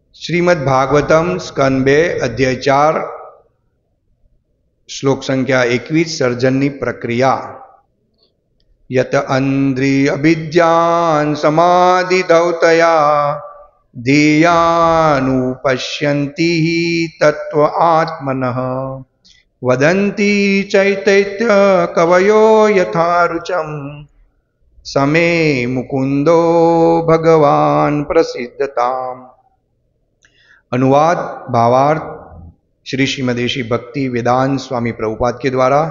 श्रीमद्भागवतम स्कंद 2 अध्याय 4 श्लोक संख्या 21 सर्जननी प्रक्रिया। यत अंद्रि अभिज्ञान समाधिधौतया ध्येयानुपश्यन्ति तत्व आत्मनः वदन्ति चैतन्य कवयो यथा रुचम् समे मुकुंदो भगवान प्रसिद्धताम्। अनुवाद भावार्थ श्री श्रीमदेशी भक्ति वेदांत स्वामी प्रभुपाद के द्वारा।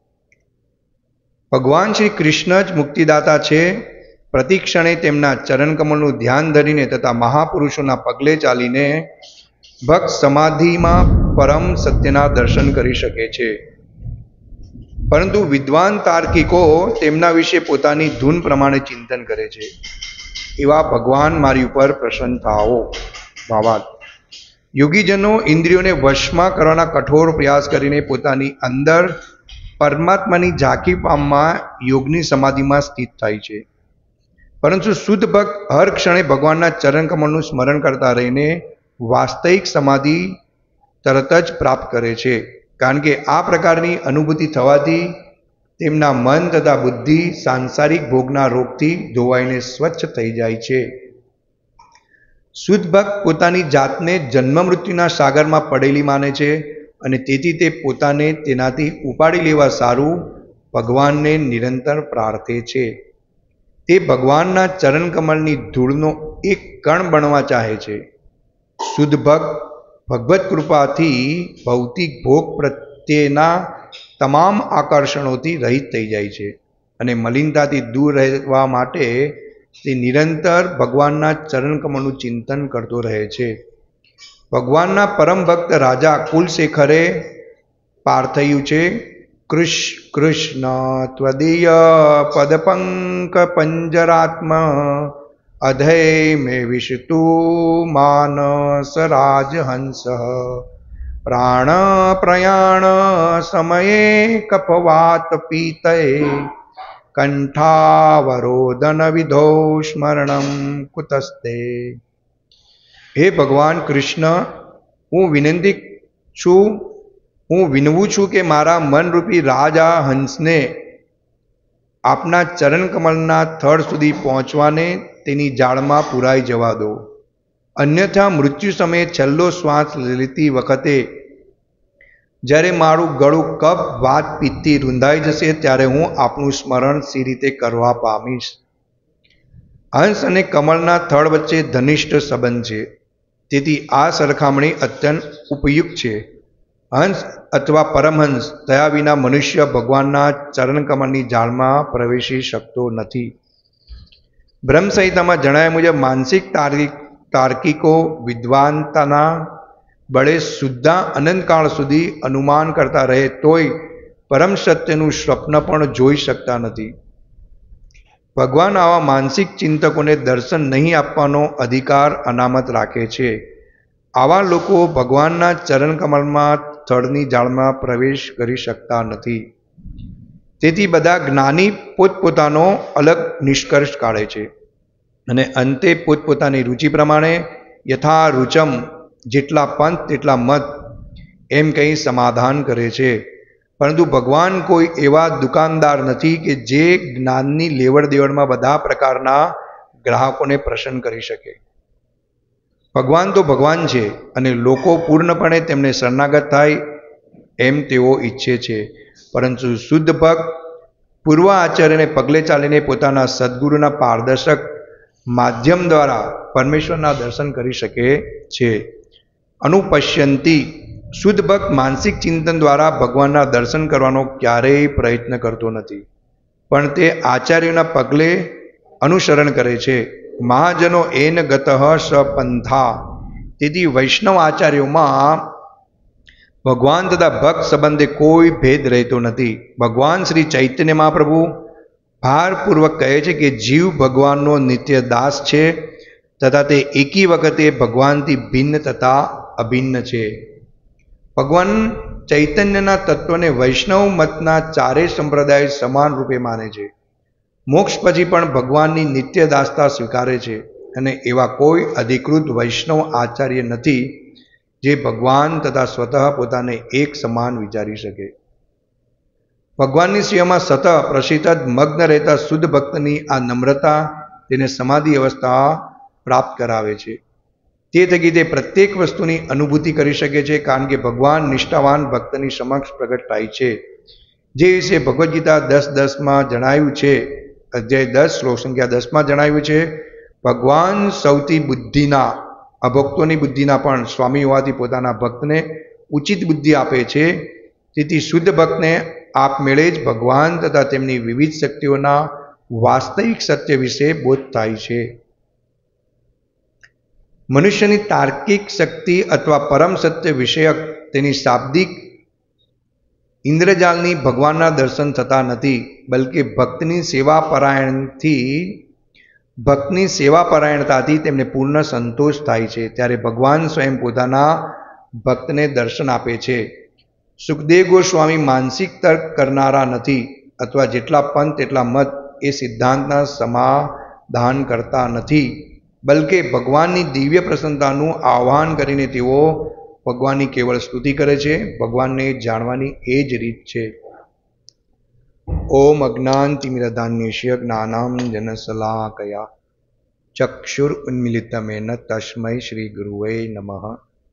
भगवान श्री कृष्ण ज मुक्तिदाता छे। प्रतिक्षणे तेमना चरण कमलનું ध्यान धरीने तथा महापुरुषोना पगले चालीने भक्त समाधिमां परम सत्यना दर्शन करी शके छे। परंतु विद्वान तार्किको तेमना विषे पोतानी धून प्रमाणे चिंतन करे छे। एवा भगवान मारी उपर प्रसन्न थाओ। भावार्थ योगीजनों इंद्रियों वश में करवाना कठोर प्रयास करीने पोतानी अंदर परमात्मानी झांकी पामवा योगनी समाधि में स्थित थाय छे। परंतु शुद्ध भक्त हर क्षणे भगवानना चरण कमलनुं स्मरण करता रहीने वास्तविक समाधि तरत ज प्राप्त करे छे। कारण के आ प्रकारनी अनुभूति थवाथी तेमना मन तथा बुद्धि सांसारिक भोगना रोगथी धोवाईने स्वच्छ थई जाय छे। शुद्ध भक्त पोतानी जातने जन्म मृत्युना सागर में पड़ेली माने छे अने तेथी ते पोताने तेनाथी उपाड़ी लेवा सारू भगवान ने निरंतर प्रार्थे छे। ते भगवानना चरण कमलनी धूळनो एक कण बनवा चाहे छे। शुद्ध भक्त भगवत कृपाथी भौतिक भोग प्रत्येना तमाम आकर्षणोथी रहित थई जाय छे अने मलिनताथी दूर रहवा माटे ते निरंतर भगवानना चरण कमलनुं चिंतन करतो रहे छे। भगवानना परम भक्त राजा कुलशेखरे पार्थयु छे। कृष्ण त्वदीय पदपंक पंजरात्म अधय मे विशतु मानस राजहंस प्राण प्रयाण समये कपवात पीतये कंठावरोदन विधो स्मरणम कुतस्ते। हे भगवान कृष्ण, हूँ विनंती छू, हूँ विनवू छू के मारा मन रूपी राजा हंसने आपना चरण कमलना थड़ सुधी पहोंचवाने तेनी जाळमां पुराई जवा दो। अन्यथा मृत्यु समय छेल्लो श्वास लेती वखते જ્યારે મારું ગળું કફ વાત પિત્તથી રૂંધાઈ જશે ત્યારે હું આપનું સ્મરણ સી રીતે કરવા પામીશ। હંસ અને કમળના થડ વચ્ચે ઘનિષ્ઠ સંબંધ છે, તેથી આ સરખામણી અત્યંત ઉપયુક્ત છે। હંસ અથવા પરમહંસ થયા વિના મનુષ્ય ભગવાનના ચરણ કમળની જાળમાં પ્રવેશી શકતો નથી। બ્રહ્મ સંહિતામાં જણાવ્યા મુજબ માનસિક તાર્કિકો વિદ્વાનતાના बड़े शुद्धा अनंत काल सुधी अनुमान करता रहे तोय परम सत्यनु स्वप्न पण जोई सकता नहीं। भगवान आवा मानसिक चिंतकों ने दर्शन नहीं आपवानो अधिकार अनामत राखे छे। आवा लोको भगवानना चरण कमल में थड़नी जाळ में प्रवेश करी सकता नहीं। तेथी बधा ज्ञानी पोतपोतानो अलग निष्कर्ष काढे छे अने अंते पोतपोतानी रुचि प्रमाणे यथा रुचम जेटला पंथ तेटला मत एम कहीं समाधान करे छे। परंतु भगवान कोई एवा दुकानदार नहीं कि जे ज्ञाननी लेवड़ देवड़ में बधा प्रकारना ग्राहकों ने प्रसन्न करी सके। भगवान तो भगवान छे अने लोको पूर्णपणे तेमने शरणागत थाय एम तेओ इच्छे छे। परंतु शुद्ध भक्त पूर्व आचार्य ने पगले चालीने पोताना सद्गुरुना पारदर्शक माध्यम द्वारा परमेश्वरना दर्शन करी सके छे। अनुपश्यंती शुद्ध भक्त मानसिक चिंतन द्वारा भगवानना दर्शन करवानो क्यारेय प्रयत्न करतो नथी, पण ते आचार्योना पगले अनुसरण करे छे। महाजनो एन गतः सपंथा। तेथी वैष्णव आचार्योमां भगवान तथा भक्त संबंधे कोई भेद रहतो नथी। भगवान श्री चैतन्य महाप्रभु भारपूर्वक कहे छे कि जीव भगवाननो नित्य दास छे तथा ते एकी वखते भगवानथी भिन्न तथा अभिन्न छे। भगवान चैतन्यना तत्वने वैष्णव मतना चारे संप्रदाय समान रूपे माने छे। मोक्ष पछी पण भगवाननी नित्य दासता स्वीकारे छे। અને એવા કોઈ અધિકૃત વૈષ્ણવ આચાર્ય નથી જે ભગવાન તથા સ્વતઃ પોતાને એક સમાન વિચારી શકે. ભગવાનની સેવામાં સતત પ્રસિદ્ધ મગ્ન રહેતા શુદ્ધ ભક્તની આ નમ્રતા તેને સમાધિ અવસ્થા પ્રાપ્ત કરાવે છે. તે થકી તે પ્રત્યેક વસ્તુની અનુભૂતિ કરી શકે છે, કારણ કે ભગવાન નિષ્ઠાવાન ભક્તની સમક્ષ પ્રગટ થાય છે. જે વિશે ભગવદ્ ગીતા 10:10 જણાવ્યું છે, અધ્યાય 10 શ્લોક સંખ્યા 10 જણાવ્યું છે, ભગવાન સૌથી બુદ્ધિના અભક્તોની બુદ્ધિના પણ સ્વામી હોવાથી પોતાના ભક્તને ઉચિત બુદ્ધિ આપે છે. તેથી શુદ્ધ ભક્તને આપમેળે જ ભગવાન તથા તેમની વિવિધ શક્તિઓના વાસ્તવિક સત્ય વિશે બોધ થાય છે. મનુષ્યની તાર્કિક શક્તિ અથવા પરમ સત્ય વિષયક તેની શાબ્દિક ઇન્દ્રજાલની ભગવાનના દર્શન થતા નથી, બલકે ભક્તની સેવાપરાયણતાથી તેમને પૂર્ણ સંતોષ થાય છે. ત્યારે ભગવાન સ્વયં પોતાના ભક્તને દર્શન આપે છે. સુખદેવ ગોસ્વામી માનસિક તર્ક કરનારા નથી, અથવા જેટલા પંથ તેટલા મત એ સિદ્ધાંતના સમાધાન કરતા નથી, બલકે ભગવાનની દિવ્ય પ્રસન્નતાનું આહ્વાન કરીને તેઓ ભગવાનની કેવળ સ્તુતિ કરે છે. ભગવાનને જાણવાની એ જ રીત છે. ઓમ અજ્ઞાનતિમિરધાન્યસ્ય જ્ઞાનાંજનશલાકયા ચક્ષુરુન્મિલિતમેન તસ્મૈ શ્રી ગુરુવે નમઃ.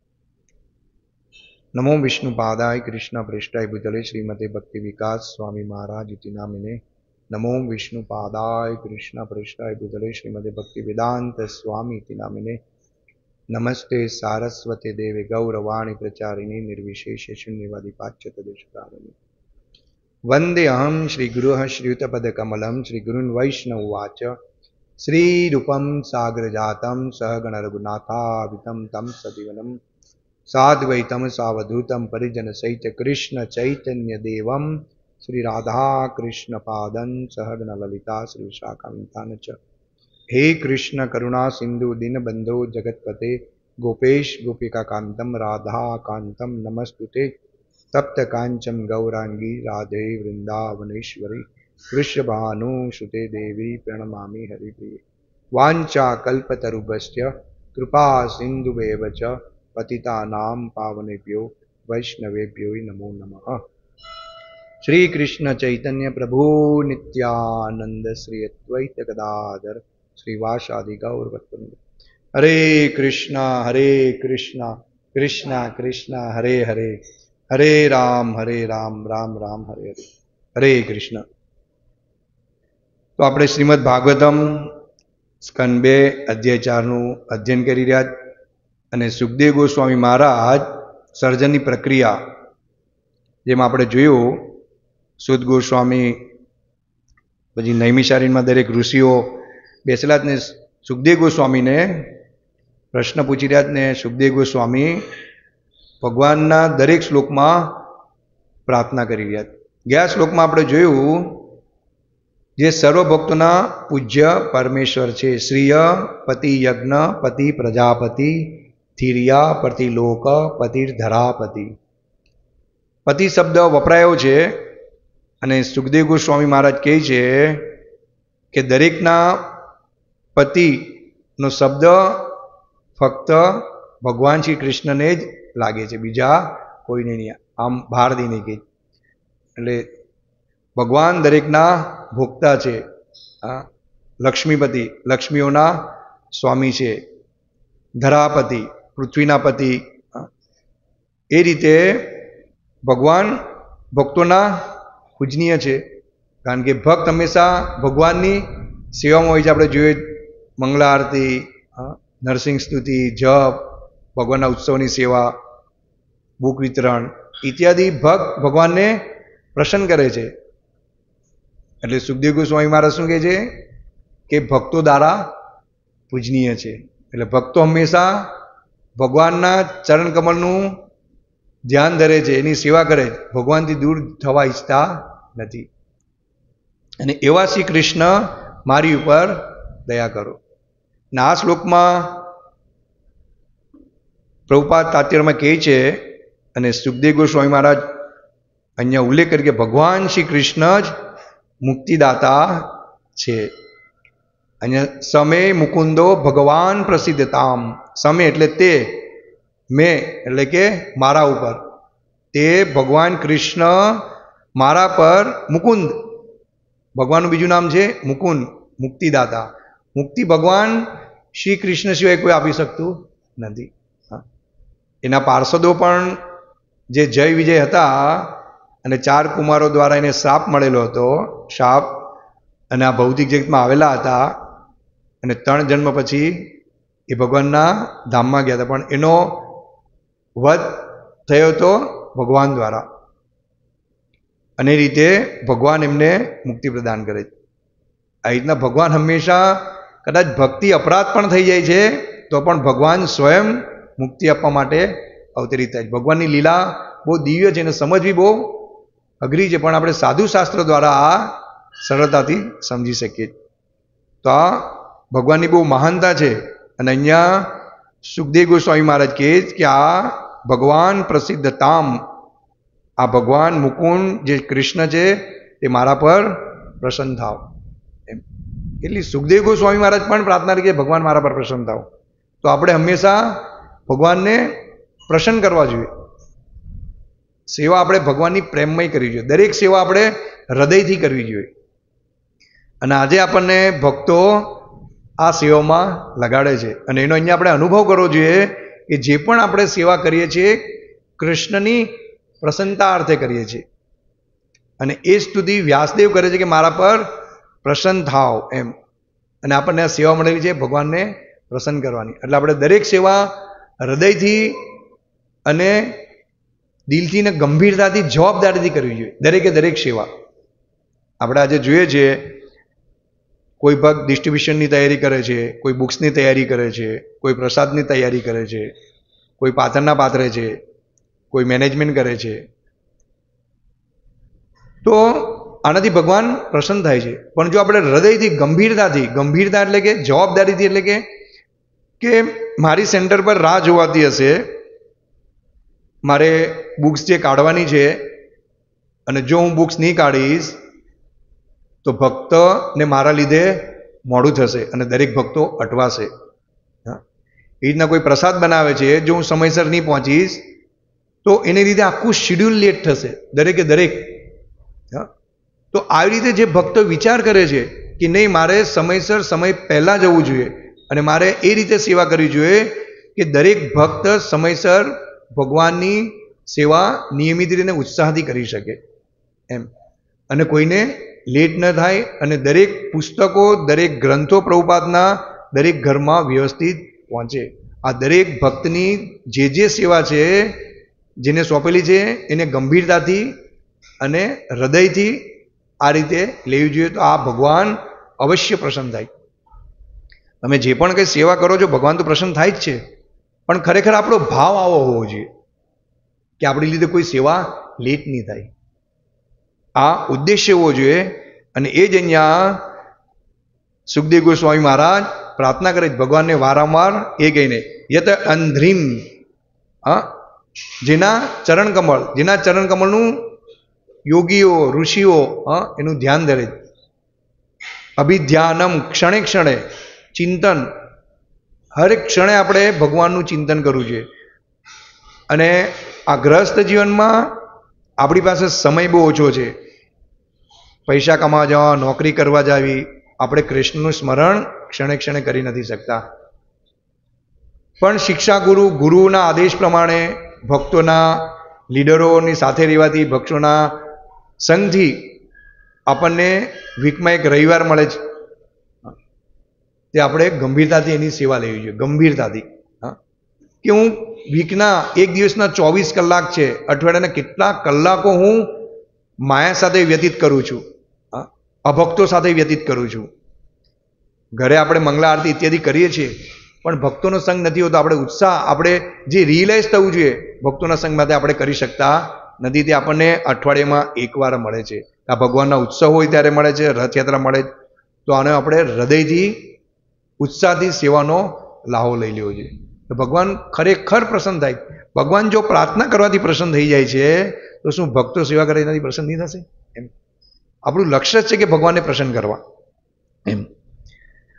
નમો વિષ્ણુપાદાય કૃષ્ણ પૃષ્ઠાય ભૂતલે શ્રીમતે ભક્તિ વિકાસ સ્વામી મહારાજ ઇતિ નામિને. નમો વિષ્ણુપાદાય કૃષ્ણ પૃષ્ઠાય ભૂતલે શ્રીમતે ભક્તિ વેદાંત સ્વામી ઇતિ નામિને. નમસ્તે સારસ્વતે દેવે ગૌરવાણી પ્રચારિણી નિર્વિશેષ શૂન્યવાદી પાચ્યતદેશકારિણી. વંદે અહમ શ્રી ગુરુ શ્રીયુતપદકમલમ શ્રી ગુરુન વૈષ્ણવવાચ. શ્રીરૂપમ સાગરજાતમ સહગણ રઘુનાથાવિતમ તમ સજીવનમ સાદ્વૈતમ સાવધૂતમ પરિજન સહિત કૃષ્ણ ચૈતન્ય દેવમ શ્રી રાધા કૃષ્ણ પાદન સહગણ લલિતા શ્રી વિશાખાન્તાન ચ. હે કૃષ્ણ કરુણા સિંધુ દીનબંધો જગતપતે ગોપેશ ગોપિકાકાંતમ રાધાકાંતમ નમસ્તુતે. તપ્ત કાંચન ગૌરાંગી રાધે વૃંદાવનેશ્વરી વૃષભાનુસુતે દેવી પ્રણમામિ હરિપ્રિયે. વાંચા કલ્પતરુભ્ય કૃપા સિંધુવેવ ચ પતિતાનાં પાવનેભ્યો વૈષ્ણવેભ્યો નમો નમઃ. શ્રી કૃષ્ણ ચૈતન્ય પ્રભુ નિત્યાનંદ શ્રી અદ્વૈત ગદાધર શ્રીવાસાદિ ગૌરભક્તવૃંદ. હરે કૃષ્ણ કૃષ્ણ કૃષ્ણ હરે હરે, હરે રામ રામ રામ હરે હરે. હરે કૃષ્ણ. તો આપણે શ્રીમદ ભાગવતમ સ્કંદ 2 અધ્યાય 4 અધ્યયન કરી રહ્યા, અને સુખદેવ ગોસ્વામી મહારાજ સર્જનની પ્રક્રિયા જેમાં આપણે જોયું, સુદ ગોસ્વામી પછી નૈમિષારણ્યમાં દરેક ઋષિઓ બેસેલા જ ને સુખદેવ ગોસ્વામીને પ્રશ્ન પૂછી રહ્યા, ને સુખદેવ ગોસ્વામી ભગવાનના દરેક શ્લોકમાં પ્રાર્થના કરી રહ્યા. ગયા શ્લોકમાં આપણે જોયું જે સર્વ ભક્તોના પૂજ્ય પરમેશ્વર છે, શ્રીય પતિ યજ્ઞ પતિ પ્રજાપતિ થિરિયા પતિ લોક પતિર્ધરાપતિ. પતિ શબ્દ વપરાયો છે, અને સુખદેવ ગોસ્વામી મહારાજ કહે છે કે દરેકના પતિનો શબ્દ ફક્ત ભગવાન શ્રી કૃષ્ણને જ લાગે છે, બીજા કોઈને નહીં. આમ બહારથી નહીં કહે. એટલે ભગવાન દરેકના ભોક્તા છે. લક્ષ્મીપતિ લક્ષ્મીઓના સ્વામી છે, ધરાપતિ પૃથ્વીના પતિ. એ રીતે ભગવાન ભક્તોના પૂજનીય છે, કારણ કે ભક્ત હંમેશા ભગવાનની સેવામાં હોય છે. આપણે જોઈએ મંગલા આરતી, નરસિંહ સ્તુતિ, જપ, ભગવાનના ઉત્સવની સેવા, બુક વિતરણ ઇત્યાદિ ભક્ત ભગવાનને પ્રસન્ન કરે છે. એટલે સુખદેવ ગોસ્વામી મહારાજ શું કહે છે કે ભક્તો દ્વારા પૂજનીય છે. એટલે ભક્તો હંમેશા ભગવાનના ચરણ કમળનું ધ્યાન ધરે છે, એની સેવા કરે છે, ભગવાનથી દૂર થવા ઈચ્છતા નથી. અને એવા શ્રી કૃષ્ણ મારી ઉપર દયા કરો. અને આ શ્લોકમાં પ્રભુપાદ તાત્પર્યમાં કહે છે, અને સુખદેવ ગોસ્વામી મહારાજ અહીંયા ઉલ્લેખ કરી કે ભગવાન શ્રી કૃષ્ણ જ મુક્તિદાતા છે. અહીંયા સમે મુકુંદો ભગવાન પ્રસિદ્ધતામ. સમે એટલે તે, મેં એટલે કે મારા ઉપર, તે ભગવાન કૃષ્ણ મારા પર, મુકુંદ ભગવાનનું બીજું નામ છે મુકુંદ, મુક્તિદાતા. મુક્તિ ભગવાન શ્રી કૃષ્ણ સિવાય કોઈ આપી શકતું નથી. એના પાર્ષદો પણ જે જય વિજય હતા અને 4 કુમારો દ્વારા એને શ્રાપ મળેલો હતો, શાપ, અને આ ભૌતિક જગતમાં આવેલા હતા અને 3 જન્મ પછી એ ભગવાનના ધામમાં ગયા હતા, પણ એનો વધ થયો હતો ભગવાન દ્વારા. અને એ રીતે ભગવાન એમને મુક્તિ પ્રદાન કરે છે. આ રીતના ભગવાન હંમેશા, કદાચ ભક્તિ અપરાધ પણ થઈ જાય છે તો પણ ભગવાન સ્વયં મુક્તિ આપવા માટે અવતરિત થાય છે. ભગવાનની લીલા બહુ દિવ્ય છે અને સમજવી બહુ અઘરી છે, પણ આપણે સાધુ શાસ્ત્ર દ્વારા આ સરળતાથી સમજી શકીએ. તો આ ભગવાનની બહુ મહાનતા છે. અને અહીંયા સુખદેવ ગોસ્વામી મહારાજ કહે કે આ ભગવાન પ્રસિદ્ધતામ, આ ભગવાન મુકુંદ જે કૃષ્ણ છે તે મારા પર પ્રસન્ન થાવ. એમ એટલી સુખદેવ ગોસ્વામી મહારાજ પણ પ્રાર્થના કરી કે ભગવાન મારા પર પ્રસન્ન થાવ. તો આપણે હંમેશા ભગવાનને પ્રસન્ન કરવા જોઈએ. સેવા આપણે ભગવાનની પ્રેમમય કરવી જોઈએ. દરેક સેવા આપણે હૃદયથી કરવી જોઈએ. અને આજે આપણને ભક્તો આ સેવામાં લગાડે છે અને એનો અહીંયા આપણે અનુભવ કરવો જોઈએ કે જે પણ આપણે સેવા કરીએ છીએ કૃષ્ણની પ્રસન્નતા અર્થે કરીએ છીએ. અને એ સ્તુતિ વ્યાસદેવ કરે છે કે મારા પર પ્રસન્ન થાવ એમ. અને આપણને આ સેવા મળેલી છે ભગવાનને પ્રસન્ન કરવાની. એટલે આપણે દરેક સેવા હૃદયથી અને દિલથી ને ગંભીરતાથી, જવાબદારીથી કરવી જોઈએ. દરેકે દરેક સેવા. આપણે આજે જોઈએ છીએ કોઈ ભક્ત ડિસ્ટ્રીબ્યુશનની તૈયારી કરે છે, કોઈ બુક્સની તૈયારી કરે છે, કોઈ પ્રસાદની તૈયારી કરે છે, કોઈ પાથરના પાથરે છે, કોઈ મેનેજમેન્ટ કરે છે. તો આનાથી ભગવાન પ્રસન્ન થાય છે. પણ જો આપણે હૃદયથી ગંભીરતાથી, ગંભીરતા એટલે કે જવાબદારીથી, એટલે કે મારી સેન્ટર પર રાહ જોવાતી હશે, મારે બુક્સ જે કાઢવાની છે અને જો હું બુક્સ નહીં કાઢીશ તો ભક્તને મારા લીધે મોડું થશે અને દરેક ભક્તો અટવાશે. એ રીતના કોઈ પ્રસાદ બનાવે છે, જો હું સમયસર નહીં પહોંચીશ તો એને લીધે આખું શિડ્યુલ લેટ થશે દરેકે દરેક. તો આવી રીતે જે ભક્તો વિચાર કરે છે કે નહીં, મારે સમયસર, સમય પહેલાં જવું જોઈએ અને મારે એ રીતે સેવા કરવી જોઈએ કે દરેક ભક્ત સમયસર ભગવાનની સેવા નિયમિત રીતે ઉત્સાહથી કરી શકે એમ, અને કોઈને લેટ ન થાય, અને દરેક પુસ્તકો, દરેક ગ્રંથો પ્રભુપાદના દરેક ઘરમાં વ્યવસ્થિત પહોંચે. આ દરેક ભક્તની જે સેવા છે જેને સોંપેલી છે એને ગંભીરતાથી અને હૃદયથી આ રીતે લેવી જોઈએ. તો આ ભગવાન અવશ્ય પ્રસન્ન થાય. તમે જે પણ કંઈ સેવા કરો છો ભગવાન તો પ્રસન્ન થાય જ છે, પણ ખરેખર આપણો ભાવ આવો હોવો જોઈએ કે આપણી લીધે કોઈ સેવા લેટ નહીં થાય. આ ઉદ્દેશ્ય હોવો જોઈએ. અને એ જ અહીંયા સુખદેવ ગોસ્વામી મહારાજ પ્રાર્થના કરે છે ભગવાનને વારંવાર એ કહીને, યત અંધ્રીમ, જેના ચરણ કમળનું યોગીઓ, ઋષિઓ એનું ધ્યાન ધરે છે. અભિધ્યાનમ, ક્ષણે ક્ષણે ચિંતન, હરેક ક્ષણે આપણે ભગવાનનું ચિંતન કરવું જોઈએ. અને આ ગ્રસ્ત જીવનમાં આપણી પાસે સમય બહુ ઓછો છે. પૈસા કમાવા જવા, નોકરી કરવા જાવી, આપણે કૃષ્ણનું સ્મરણ ક્ષણે ક્ષણે કરી નથી શકતા. પણ શિક્ષા ગુરુના આદેશ પ્રમાણે, ભક્તોના, લીડરોની સાથે રહેવાથી, ભક્તોના સંઘથી આપણને વીકમાં એક રવિવાર મળે છે. તે આપણે ગંભીરતાથી એની સેવા લેવી જોઈએ. ગંભીરતાથી કે હું વીકના એક દિવસના 24 કલાક છે, અઠવાડિયાના કેટલા કલાકો હું માયા સાથે વ્યતીત કરું છું, અભક્તો સાથે વ્યતીત કરું છું. ઘરે આપણે મંગલા આરતી ઇત્યાદિ કરીએ છીએ, પણ ભક્તોનો સંગ નથી હોતો. આપણે ઉત્સાહ, આપણે જે રિયલાઇઝ થવું જોઈએ ભક્તોના સંગ માટે આપણે કરી શકતા નથી. તે આપણને અઠવાડિયામાં એકવાર મળે છે. આ ભગવાનના ઉત્સવ હોય ત્યારે મળે છે, રથયાત્રા મળે. તો આને આપણે હૃદયથી, ઉત્સાહથી સેવાનો લાહો લઈ લેવો જોઈએ. તો ભગવાન ખરેખર પ્રસન્ન થાય. ભગવાન જો પ્રાર્થના કરવાથી પ્રસન્ન થઈ જાય છે તો શું ભક્તો સેવા કરે એનાથી પ્રસન્ન નહીં થશે? એમ આપણું લક્ષ્ય જ છે કે ભગવાનને પ્રસન્ન કરવા એમ.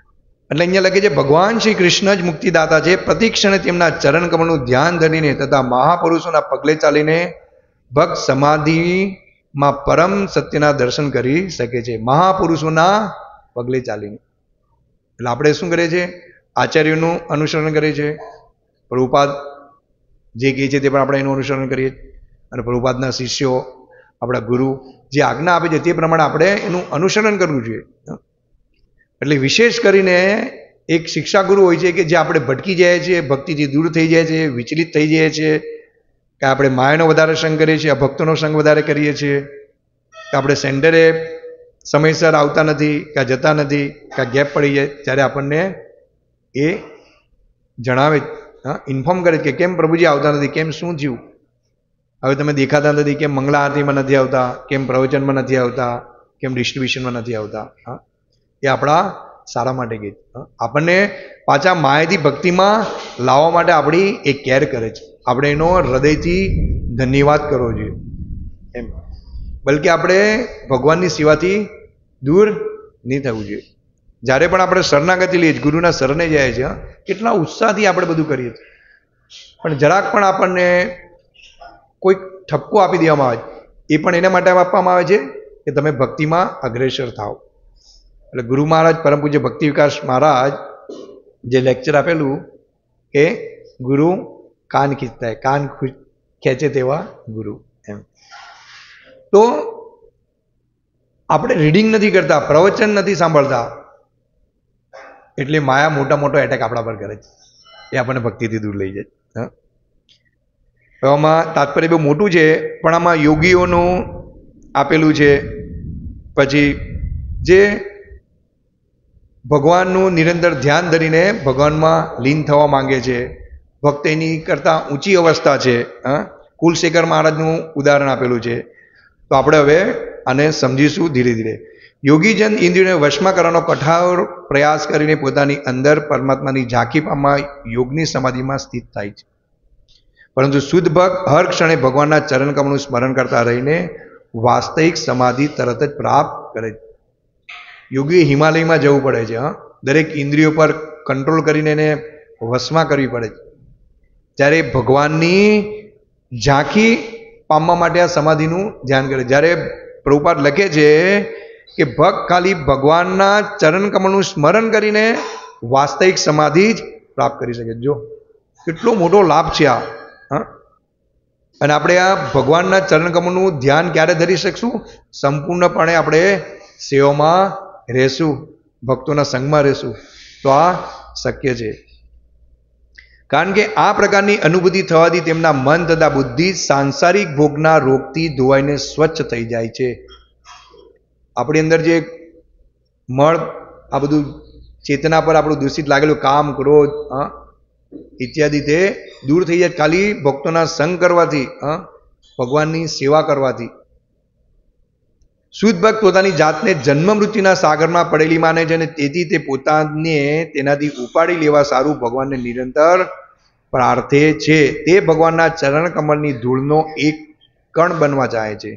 એટલે અહીંયા લખે છે ભગવાન શ્રી કૃષ્ણ જ મુક્તિદાતા છે. પ્રતિ ક્ષણે તેમના ચરણ કમળનું ધ્યાન ધરીને તથા મહાપુરુષોના પગલે ચાલીને ભક્ત સમાધિમાં પરમ સત્યના દર્શન કરી શકે છે. મહાપુરુષોના પગલે ચાલીને એટલે આપણે શું કરીએ છીએ? આચાર્યોનું અનુસરણ કરીએ છીએ. પ્રભુપાદ જે કહે છે તે પણ આપણે એનું અનુસરણ કરીએ અને પ્રભુપાદના શિષ્યો આપણા ગુરુ જે આજ્ઞા આપે છે તે પ્રમાણે આપણે એનું અનુસરણ કરવું જોઈએ. એટલે વિશેષ કરીને એક શિક્ષા ગુરુ હોય છે કે જે આપણે ભટકી જાય છીએ, ભક્તિથી દૂર થઈ જાય છે, વિચલિત થઈ જાય છે, કે આપણે માયાનો વધારે સંગ કરીએ છીએ, ભક્તોનો સંગ વધારે કરીએ છીએ, કે આપણે સેન્ટરે સમયસર આવતા નથી, કે જતા નથી, કે ગેપ પડી જાય, ત્યારે આપણને એ જણાવે, ઇન્ફોર્મ કરે કે કેમ પ્રભુજી આવતા નથી, કેમ શું થયું, હવે તમે દેખાતા નથી, કેમ મંગળા આરતીમાં નથી આવતા, કેમ પ્રવચનમાં નથી આવતા, કેમ ડિસ્ટ્રીબ્યુશનમાં નથી આવતા. એ આપણા સારા માટે ગીત આપણને પાછા માયાથી ભક્તિમાં લાવવા માટે આપણી એ કેર કરે છે. આપણે એનો હૃદયથી ધન્યવાદ કરવો જોઈએ એમ. બલકે આપણે ભગવાનની સેવાથી દૂર નહીં થવું જોઈએ. જ્યારે પણ આપણે શરણાગતિ લઈએ છીએ, ગુરુના શરણે જાય છે, કેટલા ઉત્સાહથી આપણે બધું કરીએ છીએ, પણ જરાક પણ આપણને કોઈક ઠપકો આપી દેવામાં આવે છે, એ પણ એના માટે આપવામાં આવે છે કે તમે ભક્તિમાં અગ્રેસર થાઓ. એટલે ગુરુ મહારાજ પરમ પૂજ્ય ભક્તિ વિકાસ મહારાજ જે લેક્ચર આપેલું કે ગુરુ કાન ખીંચતા હૈ, કાન ખેંચે તેવા ગુરુ એમ. તો આપણે રીડિંગ નથી કરતા, પ્રવચન નથી સાંભળતા, એટલે માયા મોટા મોટો એટેક આપણા પર કરે છે, એ આપણને ભક્તિથી દૂર લઈ જાય. આમાં તાત્પર્ય બહુ મોટું છે, પણ આમાં યોગીઓનું આપેલું છે. પછી જે ભગવાનનું નિરંતર ધ્યાન ધરીને ભગવાનમાં લીન થવા માંગે છે, ભક્ત એની કરતાં ઊંચી અવસ્થા છે. કુલશેખર મહારાજનું ઉદાહરણ આપેલું છે. તો આપણે હવે આને સમજીશું ધીરે ધીરે. યોગીજન ઇન્દ્રિયોને વશમાં કરવાનો કઠોર પ્રયાસ કરીને પોતાની અંદર પરમાત્માની ઝાંખી પામવા યોગની સમાધિમાં સ્થિત થાય છે. પરંતુ શુદ્ધ ભક્ત હર ક્ષણે ભગવાનના ચરણ કમળનું સ્મરણ કરતા રહીને વાસ્તવિક સમાધિ તરત જ પ્રાપ્ત કરે છે. યોગીએ હિમાલયમાં જવું પડે છે. દરેક ઇન્દ્રિયો પર કંટ્રોલ કરીને એને વશમાં કરવી પડે છે. જ્યારે ભગવાનની ઝાંખી પામવા માટે આ સમાધિનું ધ્યાન કરે. જ્યારે પ્રભુપાદ લખે છે કે ભક્ત ખાલી ભગવાનના ચરણ કમળનું સ્મરણ કરીને વાસ્તવિક સમાધિ જ પ્રાપ્ત કરી શકે. જો કેટલો મોટો લાભ છે આ. અને આપણે આ ભગવાનના ચરણ કમળનું ધ્યાન ક્યારે ધરી શકશું? સંપૂર્ણપણે આપણે સેવામાં રહેશું, ભક્તોના સંગમાં રહેશું, તો આ શક્ય છે. કારણ કે આ પ્રકારની અનુભૂતિ થવાથી તેમના મન તથા બુદ્ધિ સાંસારિક ભોગના રોગથી ધોવાઈને સ્વચ્છ થઈ જાય છે. આપણી અંદર જે મળ, આ બધું ચેતના પર આપણું દૂષિત લાગેલું કામ, ક્રોધ ઇત્યાદિ તે દૂર થઈ જાય ખાલી ભક્તોના સંગ કરવાથી, ભગવાનની સેવા કરવાથી. શુદ્ધ ભક્ત પોતાની જાતને જન્મ મૃત્યુના સાગરમાં પડેલી માને છે, અને તેથી તે પોતાને તેનાથી ઉપાડી લેવા સારું ભગવાનને નિરંતર પ્રાર્થે છે. તે ભગવાનના ચરણ કમળની ધૂળનો એક કણ બનવા ચાહે છે.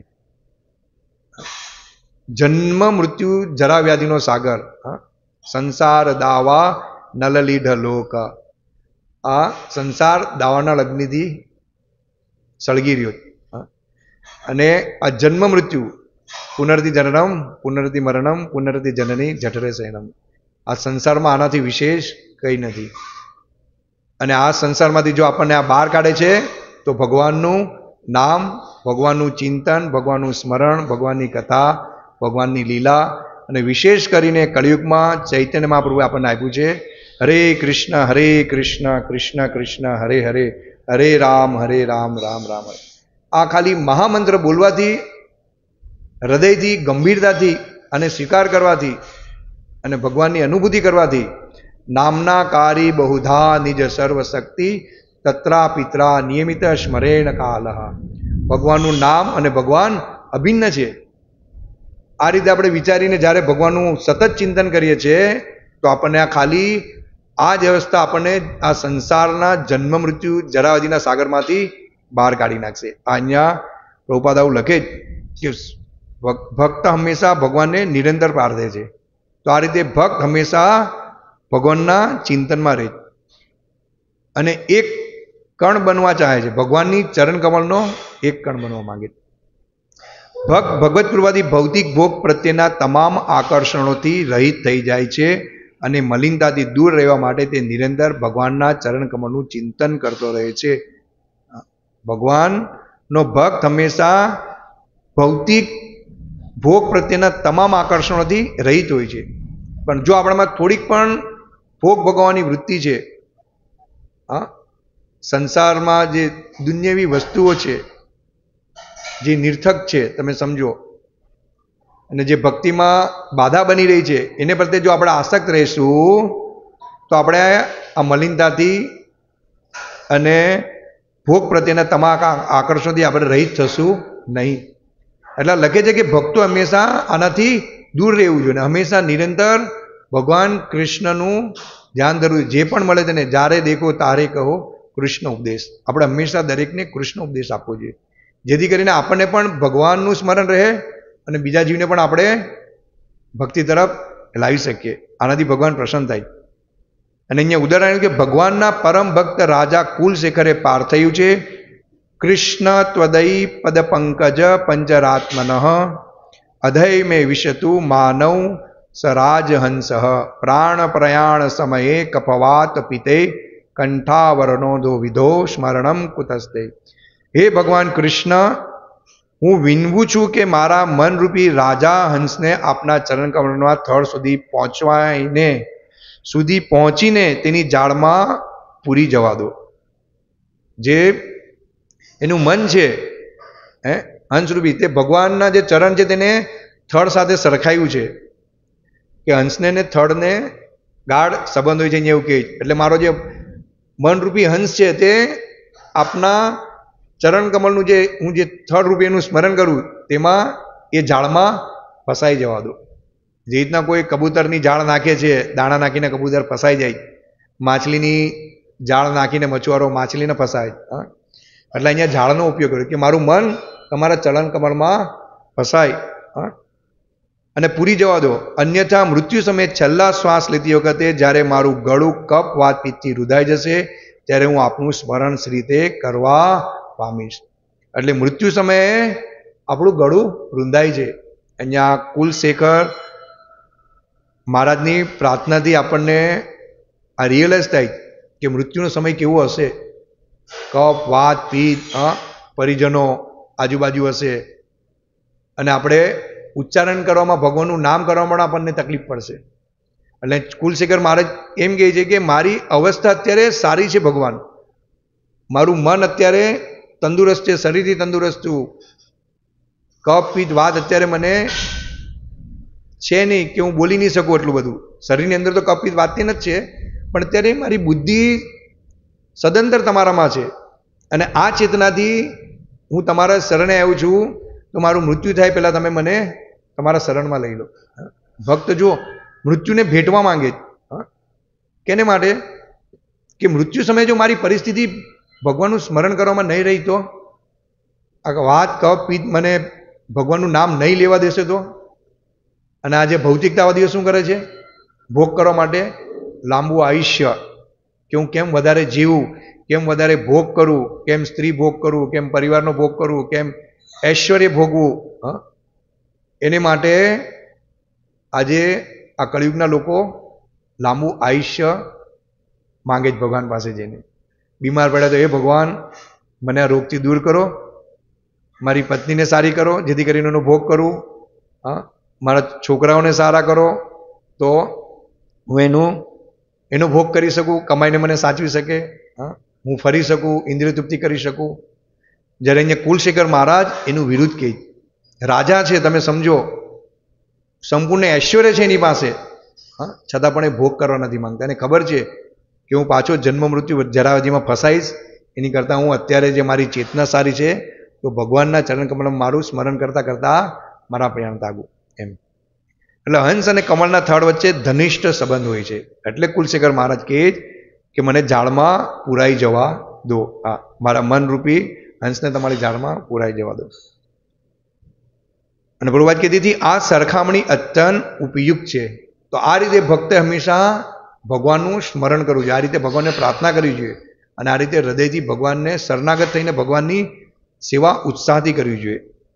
જન્મ મૃત્યુ જરા વ્યાધિનો સાગર, સંસાર દાવા નલલીઢ લોક, આ સંસાર દાવાના લગ્નથી સળગી રહ્યો. અને આ જન્મ મૃત્યુ, પુનર્તિ જનનમ પુનર્તિ મરણમ પુનર્તિ જનની જઠરે શયનમ, આ સંસારમાં આનાથી વિશેષ કંઈ નથી. અને આ સંસારમાંથી જો આપણને આ બહાર કાઢે છે તો ભગવાનનું નામ, ભગવાનનું ચિંતન, ભગવાનનું સ્મરણ, ભગવાનની કથા, ભગવાનની લીલા, અને વિશેષ કરીને કળિયુગમાં ચૈતન્ય મહાપ્રભુએ આપણને આપ્યું છે હરે કૃષ્ણ કૃષ્ણ કૃષ્ણ હરે હરે, હરે રામ રામ રામ હરે. આ ખાલી મહામંત્ર બોલવાથી, હૃદયથી ગંભીરતાથી અને સ્વીકાર કરવાથી અને ભગવાનની અનુભૂતિ કરવાથી નામના કારી બહુધા નિજ સર્વશક્તિ તત્રા પિત્રા નિયમિત સ્મરેણ કાલ. ભગવાનનું નામ અને ભગવાન અભિન્ન છે. આ રીતે આપણે વિચારીને જ્યારે ભગવાનનું સતત ચિંતન કરીએ છીએ તો આપણને આ ખાલી આ જ અવસ્થા આપણને આ સંસારના જન્મ મૃત્યુ જરાવધિના સાગરમાંથી બહાર કાઢી નાખશે. આ અહીંયા પ્રભુપાદ આવું લખે કે ભક્ત હંમેશા ભગવાનને નિરંતર પ્રાર્થે છે. તો આ રીતે ભક્ત હંમેશા ભગવાનના ચિંતનમાં રહે અને એક કણ બનવા ચાહે છે, ભગવાનની ચરણ કમળનો એક કણ બનવા માંગે છે. ભગવત કૃપાથી ભૌતિક ભોગ પ્રત્યેના તમામ આકર્ષણોથી રહિત થઈ જાય છે અને મલિનતાથી દૂર રહેવા માટે તે નિરંતર ભગવાનના ચરણ કમળનું ચિંતન કરતો રહે છે. ભગવાનનો ભક્ત હંમેશા ભૌતિક ભોગ પ્રત્યેના તમામ આકર્ષણોથી રહિત હોય છે. પણ જો આપણામાં થોડીક પણ ભોગ ભોગવવાની વૃત્તિ છે, સંસારમાં જે દુન્યવી વસ્તુઓ છે જે નિર્થક છે તમે સમજો, અને જે ભક્તિમાં બાધા બની રહી છે એને પ્રત્યે જો આપણે આસક્ત રહીશું તો આપણે આ મલિનતાથી અને ભોગ પ્રત્યેના તમામ આકર્ષણથી આપણે રહિત થશું નહીં. એટલે લખે છે કે ભક્તો હંમેશા આનાથી દૂર રહેવું જોઈએ, હંમેશા નિરંતર ભગવાન કૃષ્ણનું ધ્યાન ધરવું. જે પણ મળે તેને જ્યારે દેખો તારે કહો કૃષ્ણ ઉપદેશ. આપણે હંમેશા દરેકને કૃષ્ણ ઉપદેશ આપવો જોઈએ, જેથી કરીને આપણને પણ ભગવાનનું સ્મરણ રહે અને બીજા જીવને પણ આપણે ભક્તિ તરફ લાવી શકીએ. આનાથી ભગવાન પ્રસન્ન થાય. અને અહીંયા ઉદાહરણ કે ભગવાનના પરમ ભક્ત રાજા કુલશેખરે પાર્થયું છે. કૃષ્ણ ત્વદય પદ પંકજ પંચરાત્મન અધય મે વિશતુ માનવ સરાજહંસ પ્રાણ પ્રયાણ સમયે કપવાત પિતે કંઠાવરણો વિધો સ્મરણમ કુતસ્તે. હે ભગવાન કૃષ્ણ, હું વિનવું છું કે મારા મનરૂપી રાજા હંસને આપના ચરણ કમળના થળ સુધી પહોંચીને તેની જાળમાં પૂરી જવા દો. જે એનું મન છે હંસરૂપી, તે ભગવાનના જે ચરણ છે તેને થળ સાથે સરખાયું છે કે હંસને ને થળને ગાઢ સંબંધ હોય છે અહીંયા એવું કહે. એટલે મારો જે મનરૂપી હંસ છે તે આપના ચરણ કમળનું જે હું જે થળ રૂપે એનું સ્મરણ કરું તેમાં એ જાળમાં ફસાઈ જવા દો. જે રીતના કોઈ કબૂતરની જાળ નાખે છે, દાણા નાખીને કબૂતર ફસાઈ જાય, માછલીની જાળ નાખીને મછુઆરો માછલીને ફસાય. એટલે અહીંયા જાળનો ઉપયોગ કર્યો કે મારું મન તમારા ચરણ કમળમાં ફસાય અને પૂરી જવા દો. અન્યથા મૃત્યુ સમયે છેલ્લા શ્વાસ લેતી વખતે જ્યારે મારું ગળું કપ વાત પિત્તથી રૂધાઈ જશે ત્યારે હું આપનું સ્મરણ શ્રી રીતે કરવા પામીશ. એટલે મૃત્યુ સમયે આપણું ગળું રૂંધાય છે. અહીંયા કુલશેખર મહારાજની પ્રાર્થનાથી આપણને આ રિયલાઇઝ થાય કે મૃત્યુનો સમય કેવો હશે. કફ વાત પિત્ત પરિજનો આજુબાજુ હશે અને આપણે ઉચ્ચારણ કરવામાં, ભગવાનનું નામ કરવામાં પણ આપણને તકલીફ પડશે. એટલે કુલશેખર મહારાજ એમ કહે છે કે મારી અવસ્થા અત્યારે સારી છે ભગવાન, મારું મન અત્યારે તંદુરસ્ત છે, શરીરથી તંદુરસ્ત છું, કફ પિત્ત વાત અત્યારે મને છે નહીં કે હું બોલી નહીં શકું એટલું બધું. શરીરની અંદર તો કફ પિત્ત વાતથી જ છે, પણ અત્યારે મારી બુદ્ધિ સદંતર તમારામાં છે અને આ ચેતનાથી હું તમારા શરણે આવ્યો છું, તો મારું મૃત્યુ થાય પહેલાં તમે મને તમારા શરણમાં લઈ લો. ભક્ત જુઓ મૃત્યુને ભેટવા માંગે. કેને માટે? કે મૃત્યુ સમયે જો મારી પરિસ્થિતિ ભગવાનનું સ્મરણ કરવામાં નહીં રહી તો, આ વાત કફ પિત્ત મને ભગવાનનું નામ નહીં લેવા દેશે તો. અને આજે ભૌતિકતાવાદીઓ શું કરે છે? ભોગ કરવા માટે લાંબુ આયુષ્ય, કે હું કેમ વધારે જીવું, કેમ વધારે ભોગ કરું, કેમ સ્ત્રી ભોગ કરું, કેમ પરિવારનો ભોગ કરું, કેમ ઐશ્વર્ય ભોગવું. એને માટે આજે આ કળિયુગના લોકો લાંબુ આયુષ્ય માંગે જ ભગવાન પાસે જઈને. બીમાર પડ્યા તો એ ભગવાન મને આ રોગથી દૂર કરો, મારી પત્નીને સારી કરો જેથી કરીને એનો ભોગ કરું, મારા છોકરાઓને સારા કરો તો હું એનો ભોગ કરી શકું, કમાઈને મને સાચવી શકે, હું ફરી શકું, ઇન્દ્રિય તૃપ્તિ કરી શકું. જ્યારે અહીંયા કુલશેખર મહારાજ એનું વિરુદ્ધ કહે. રાજા છે, તમે સમજો, સંપૂર્ણ ઐશ્વર્ય છે એની પાસે, છતાં પણ એ ભોગ કરવા નથી માંગતા. એને ખબર છે કે હું પાછો જન્મ મૃત્યુ જરાવજીમાં ફસાઈશ, એની કરતાં હું અત્યારે જે મારી ચેતના સારી છે તો ભગવાનના ચરણ કમળમાં મારું સ્મરણ કરતાં કરતાં મારા પ્રયાણ તાગું એમ. એટલે હંસ અને કમળના થડ વચ્ચે ધનિષ્ઠ સંબંધ હોય છે. એટલે કુલશેખર મહારાજ કહે કે મને જાળમાં પુરાઈ જવા દો, મારા મનરૂપી હંસને તમારી જાળમાં પુરાઈ જવા દો. અને પ્રભુપાદ કહેતી હતી આ સરખામણી અત્યંત ઉપયુક્ત છે. તો આ રીતે ભક્તે હંમેશા ભગવાનનું સ્મરણ કરવું જોઈએ, આ રીતે ભગવાનને પ્રાર્થના કરવી જોઈએ અને આ રીતે હૃદયથી ભગવાનને શરણાગત થઈને ભગવાનની સેવા ઉત્સાહથી કરવી જોઈએ.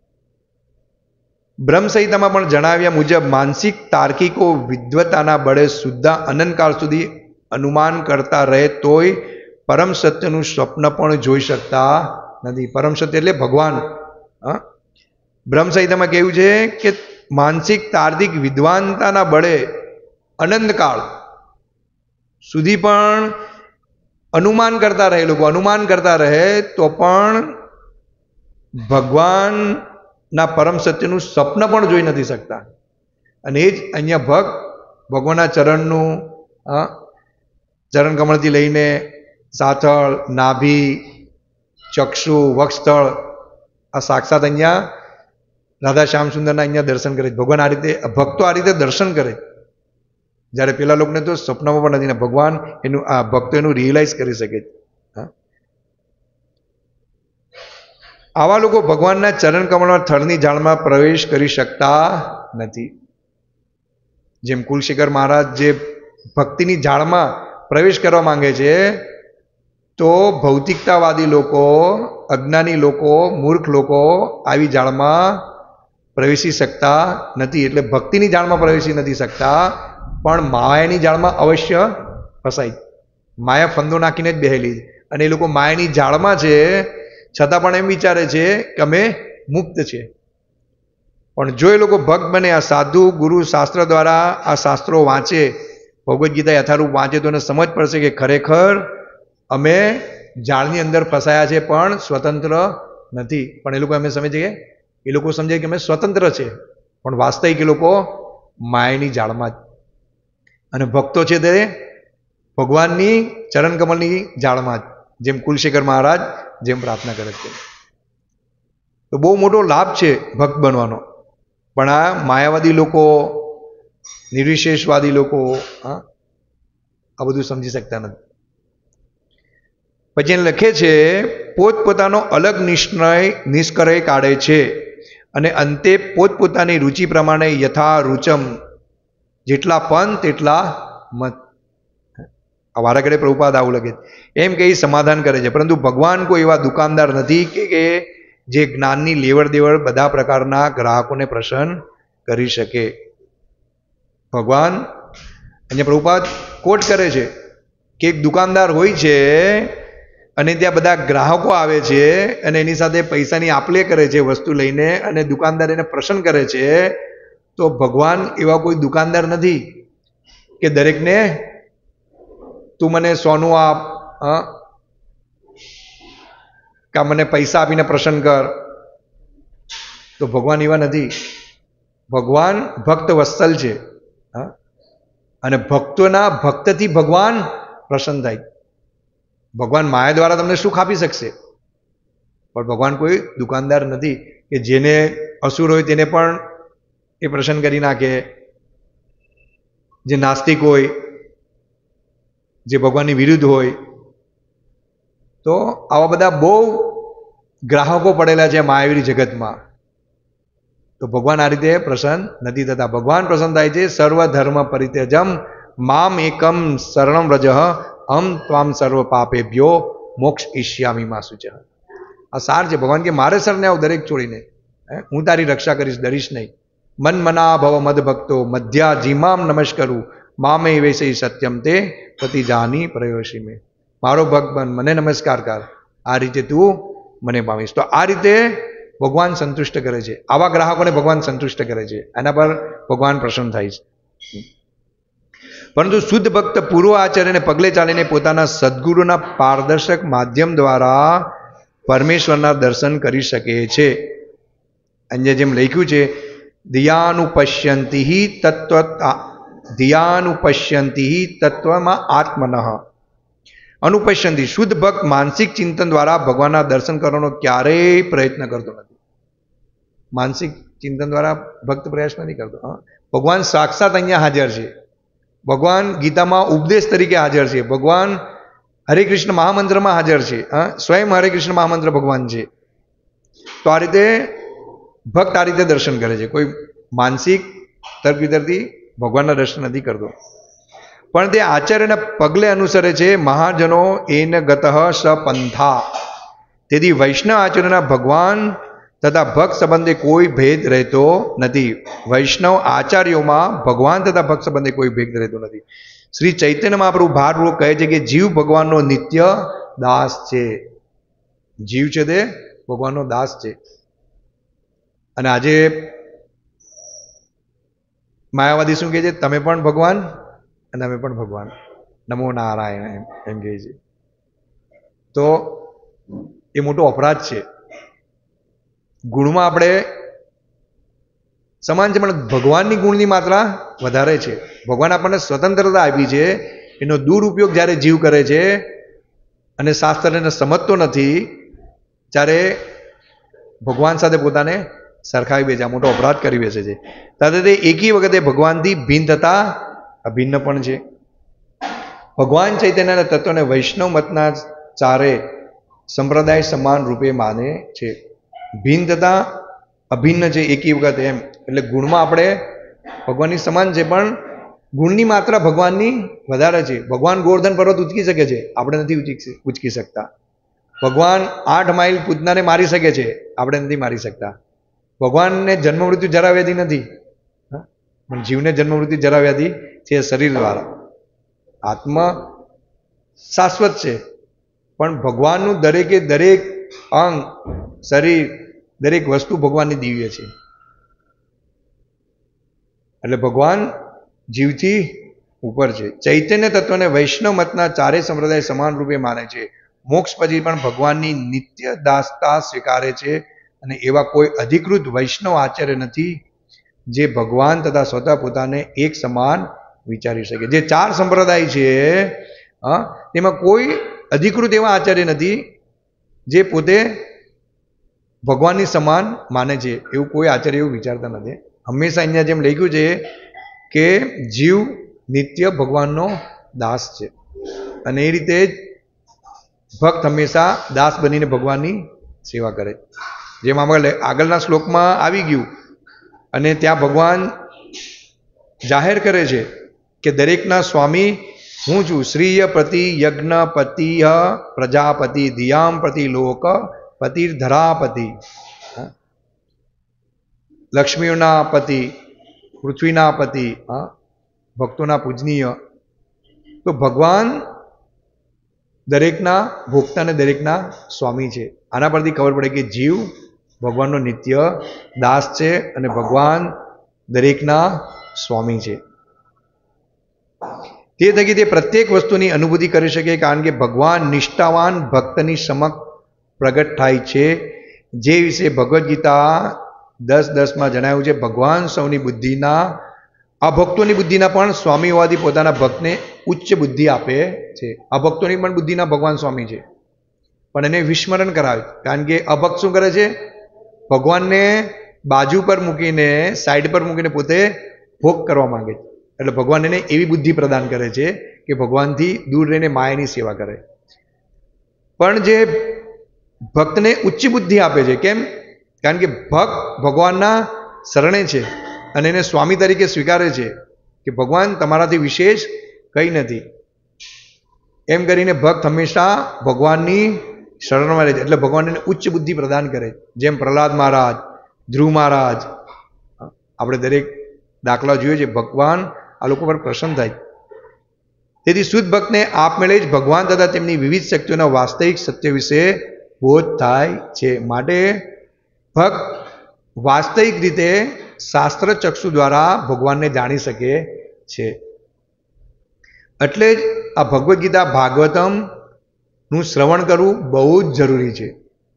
બ્રહ્મ સંહિતામાં પણ જણાવ્યા મુજબ માનસિક તાર્કિકો વિદ્વતાના બળે સુદ્ધા અનંતકાળ સુધી અનુમાન કરતા રહે તોય પરમ સત્યનું સ્વપ્ન પણ જોઈ શકતા નથી. પરમ સત્ય એટલે ભગવાન. બ્રહ્મ સંહિતામાં કેવું છે કે માનસિક તાર્કિક વિદ્વાનતાના બળે અનંતકાળ સુધી પણ અનુમાન કરતા રહે, લોકો અનુમાન કરતા રહે તો પણ ભગવાનના પરમ સત્યનું સ્વપ્ન પણ જોઈ નથી શકતા. અને એ જ અહીંયા ભગવાનના ચરણનું ચરણ કમળથી લઈને સાથળ, નાભી, ચક્ષુ, વક્ષસ્થળ આ સાક્ષાત અહીંયા રાધા શ્યામ સુંદરના અહીંયા દર્શન કરે. ભગવાન આ રીતે, ભક્તો આ રીતે દર્શન કરે, જ્યારે પેલા લોકોને તો સપનામાં પણ નથી ને ભગવાન એનું આ ભક્તો એનું રિયલાઇઝ કરી શકે. આવા લોકો ભગવાનના ચરણ કમળમાં થળની જાળમાં પ્રવેશ કરી શકતા નથી. જેમ કુલશેખર મહારાજ જે ભક્તિની જાળમાં પ્રવેશ કરવા માંગે છે, તો ભૌતિકતાવાદી લોકો, અજ્ઞાની લોકો, મૂર્ખ લોકો આવી જાળમાં પ્રવેશી શકતા નથી. એટલે ભક્તિની જાળમાં પ્રવેશી નથી શકતા, પણ માયાની જાળમાં અવશ્ય ફસાય. માયા ફંદો નાખીને જ બેહેલી અને એ લોકો માયાની જાળમાં છે, છતાં પણ એમ વિચારે છે કે અમે મુક્ત છે. પણ જો એ લોકો ભક્ત બને, આ સાધુ ગુરુ શાસ્ત્ર દ્વારા આ શાસ્ત્રો વાંચે, ભગવદ્ ગીતા યથારૂપ વાંચે, તો એને સમજ પડશે કે ખરેખર અમે જાળની અંદર ફસાયા છે પણ સ્વતંત્ર નથી. પણ એ લોકો અમે સમજે કે એ લોકો સમજે કે અમે સ્વતંત્ર છે, પણ વાસ્તવિક એ લોકો માયાની જાળમાં જ. અને ભક્તો છે તે ભગવાનની ચરણ કમલની જાળમાં જ, જેમ કુલશેખર મહારાજ જેમ પ્રાર્થના કરે છે. તો બહુ મોટો લાભ છે ભક્ત બનવાનો. પણ આ માયાવાદી લોકો, નિર્વિશેષવાદી લોકો આ બધું સમજી શકતા નથી. પછી એને લખે છે, પોતપોતાનો અલગ નિષ્કર્ષ કાઢે છે અને અંતે પોતપોતાની રુચિ પ્રમાણે યથા રૂચમ, જેટલા પંથ તેટલા મત. આ વારાઘડે પ્રભુપાદ આવું લખે એમ કહી સમાધાન કરે છે. પરંતુ ભગવાન કોઈ એવા દુકાનદાર નથી કે જે જ્ઞાનની લેવડ દેવડ બધા પ્રકારના ગ્રાહકોને પ્રસન્ન કરી શકે. ભગવાન અહીંયા પ્રભુપાદ કોટ કરે છે કે એક દુકાનદાર હોય છે અને ત્યાં બધા ગ્રાહકો આવે છે અને એની સાથે પૈસાની આપલે કરે છે વસ્તુ લઈને, અને દુકાનદાર એને પ્રસન્ન કરે છે. તો ભગવાન એવા કોઈ દુકાનદાર નથી કે દરેકને તું મને સોનું આપ, કે મને પૈસા આપીને પ્રસન્ન કર. તો ભગવાન એવા નથી. ભગવાન ભક્ત વત્સલ છે અને ભક્તોના ભક્તથી ભગવાન પ્રસન્ન થાય. ભગવાન માયા દ્વારા તમને સુખ આપી શકશે, પણ ભગવાન કોઈ દુકાનદાર નથી કે જેને અસુર હોય તેને પણ એ પ્રસન્ન કરી નાખે, જે નાસ્તિક હોય, જે ભગવાનની વિરુદ્ધ હોય. તો આવા બધા બહુ ગ્રાહકો પડેલા છે માયાવી જગતમાં. તો ભગવાન આ રીતે પ્રસન્ન નથી થતા. ભગવાન પ્રસન્ન થાય છે સર્વ ધર્મ પરિત્યજમ મામ એકમ શરણમ વ્રજ અમ ત્વામ સર્વ પાપેભ્યો મોક્ષ ઈષ્યામિ મા શુચઃ. આ સાર છે. ભગવાન કે મારે શરણે આવ દરેક છોડીને, હું તારી રક્ષા કરીશ, ડરીશ નહીં. મન મના ભવ મદ ભક્તો મધ્યા જીમામ નમસ્કરું મામે વૈસે સત્યમ તે પ્રતિજાની પ્રયોશી મેં. મારો ભક્ત બન, મને નમસ્કાર કર, આ રીતે તું મને પામીશ. તો આ રીતે ભગવાન સંતુષ્ટ કરે છે. આવા ગ્રાહકોને ભગવાન સંતુષ્ટ કરે છે, એના પર ભગવાન પ્રસન્ન થાય છે. પરંતુ શુદ્ધ ભક્ત પૂર્વ આચાર્યને પગલે ચાલીને પોતાના સદગુરુના પારદર્શક માધ્યમ દ્વારા પરમેશ્વરના દર્શન કરી શકે છે. અહીંયા જેમ લખ્યું છે, ધ્યાનુપશ્યંતિ તત્વમાં આત્મનઃ અનુપશ્યંતિ. શુદ્ધ ભક્ત માનસિક ચિંતન દ્વારા ભગવાનના દર્શન કરવાનો ક્યારેય પ્રયત્ન કરતો નથી. માનસિક ચિંતન દ્વારા ભક્ત પ્રયાસ નથી કરતો. ભગવાન સાક્ષાત અહીંયા હાજર છે. ભગવાન ગીતામાં ઉપદેશ તરીકે હાજર છે. ભગવાન હરે કૃષ્ણ મહામંત્રમાં હાજર છે. સ્વયં હરે કૃષ્ણ મહામંત્ર ભગવાન છે. તો આ રીતે ભક્ત આ રીતે દર્શન કરે છે. કોઈ માનસિક તર્ક વિતરથી ભગવાનના દર્શન નથી કરતો. પણ તે આચાર્યના પગલે અનુસરે છે. મહાજનો એન ગતઃ સપંથા. તેથી વૈષ્ણવ આચાર્યના ભગવાન તથા ભક્ત સંબંધે કોઈ ભેદ રહેતો નથી. વૈષ્ણવ આચાર્યોમાં ભગવાન તથા ભક્ત સંબંધે કોઈ ભેદ રહેતો નથી. શ્રી ચૈતન્ય મહાપ્રભુ ભારપૂર્વક કહે છે કે જીવ ભગવાનનો નિત્ય દાસ છે. જીવ છે તે ભગવાનનો દાસ છે. અને આજે માયાવાદી શું કહે છે? તમે પણ ભગવાન અને અમે પણ ભગવાન. નમો નારાયણ એમ કહે છે. તો એ મોટો અપરાધ છે. ગુણમાં આપણે સમાન છે, પણ ભગવાનની ગુણની માત્રા વધારે છે. ભગવાન આપણને સ્વતંત્રતા આપી છે, એનો દુરુપયોગ જ્યારે જીવ કરે છે અને શાસ્ત્રને સમજતો નથી, ત્યારે ભગવાન સાથે પોતાને સરખાવી બેસે, મોટો અપરાધ કરી બેસે છે. ત્યારે તે એકી વખતે ભગવાનથી ભિન્ન થતા અભિન્ન પણ છે. ભગવાન ચૈતન્યના તત્વને વૈષ્ણવ મતના ચારે સંપ્રદાય સમાન રૂપે માને છે. ભિન્ન થતા અભિન્ન છે એકી વખત એમ. એટલે ગુણમાં આપણે ભગવાનની સમાન છે, પણ ગુણની માત્રા ભગવાનની વધારે છે. ભગવાન ગોવર્ધન પર્વત ઉચકી શકે છે, આપણે નથી ઉચકી શકતા. ભગવાન 8 માઇલ પૂતનાને મારી શકે છે, આપણે નથી મારી શકતા. ભગવાનને જન્મ મૃત્યુ જરા વ્યાધિ નથી, પણ જીવને જન્મ મૃત્યુ જરા વ્યાધિ છે શરીર દ્વારા. આત્મા શાશ્વત છે, પણ ભગવાનનું દરેકે દરેક અંગ, શરીર, દરેક વસ્તુ ભગવાનની દિવ્ય છે. એટલે ભગવાન જીવથી ઉપર છે. ચૈતન્ય તત્વને વૈષ્ણવ મતના ચારેય સંપ્રદાય સમાન રૂપે માને છે. મોક્ષ પછી પણ ભગવાનની નિત્ય દાસતા સ્વીકારે છે. અને એવા કોઈ અધિકૃત વૈષ્ણવ આચાર્ય નથી જે ભગવાન તથા સ્વતઃ પોતાને એક સમાન વિચારી શકે. જે 4 સંપ્રદાય છે તેમાં કોઈ અધિકૃત એવા આચાર્ય નથી જે પોતે ભગવાનની સમાન માને છે. એવું કોઈ આચાર્ય એવું વિચારતા નથી. હંમેશા અહીંયા જેમ લખ્યું છે કે જીવ નિત્ય ભગવાનનો દાસ છે, અને એ રીતે જ ભક્ત હંમેશા દાસ બનીને ભગવાનની સેવા કરે. જેમ આગળના શ્લોકમાં આવી ગયું, અને ત્યાં ભગવાન જાહેર કરે છે કે દરેકના સ્વામી હું છું. શ્રીય પ્રતિ યજ્ઞપતિ પ્રજાપતિ ધિયામ પ્રતિ લોક પતિર્ધરાપતિ. લક્ષ્મીઓના પતિ, પૃથ્વીના પતિ, ભક્તોના પૂજનીય. તો ભગવાન દરેકના ભોગતા અને દરેકના સ્વામી છે. આના પરથી ખબર પડે કે જીવ ભગવાનનો નિત્ય દાસ છે અને ભગવાન દરેકના સ્વામી છે. તે થકી તે પ્રત્યેક વસ્તુની અનુભૂતિ કરી શકે, કારણ કે ભગવાન નિષ્ઠાવાન ભક્તની સમક્ષ પ્રગટ થાય છે. જે વિશે ભગવદ્ ગીતા 10:10 જણાવ્યું છે, ભગવાન સૌની બુદ્ધિના, અભક્તોની બુદ્ધિના પણ સ્વામી હોવાથી પોતાના ભક્તને ઉચ્ચ બુદ્ધિ આપે છે. અભક્તોની પણ બુદ્ધિના ભગવાન સ્વામી છે, પણ એને વિસ્મરણ કરાવે. કારણ કે અભક્ત શું કરે છે? ભગવાનને બાજુ પર મૂકીને, સાઈડ પર મૂકીને પોતે ભોગ કરવા માંગે છે. એટલે ભગવાન એને એવી બુદ્ધિ પ્રદાન કરે છે કે ભગવાનથી દૂર રહીને માયાની સેવા કરે. પણ જે ભક્તને ઉચ્ચ બુદ્ધિ આપે છે, કેમ? કારણ કે ભક્ત ભગવાનના શરણે છે અને એને સ્વામી તરીકે સ્વીકારે છે કે ભગવાન તમારાથી વિશેષ કંઈ નથી. એમ કરીને ભક્ત હંમેશા ભગવાનની શરણમાં રહે છે. એટલે ભગવાન એને ઉચ્ચ બુદ્ધિ પ્રદાન કરે. જેમ પ્રહલાદ મહારાજ, ધ્રુવ મહારાજ, આપણે દરેક દાખલા જોઈએ છે. ભગવાન આ લોકો પર પ્રસન્ન થાય. તેથી શુદ્ધ ભક્તને આપમેળે જ ભગવાન તથા તેમની વિવિધ શક્તિઓના વાસ્તવિક સત્ય વિશે બોધ થાય છે. માટે ભક્ત વાસ્તવિક રીતે શાસ્ત્ર ચક્ષુ દ્વારા ભગવાનને જાણી શકે છે. એટલે જ આ ભગવદ્ ગીતા ભાગવતમનું શ્રવણ કરવું બહુ જ જરૂરી છે.